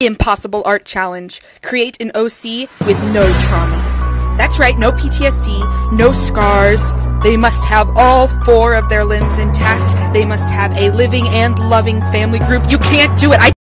Impossible Art Challenge. Create an OC with no trauma. That's right, no PTSD, no scars. They must have all 4 of their limbs intact. They must have a living and loving family group. You can't do it. I